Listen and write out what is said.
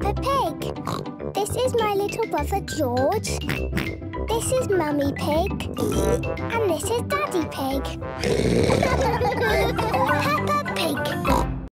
Peppa Pig. This is my little brother George. This is Mummy Pig. And this is Daddy Pig.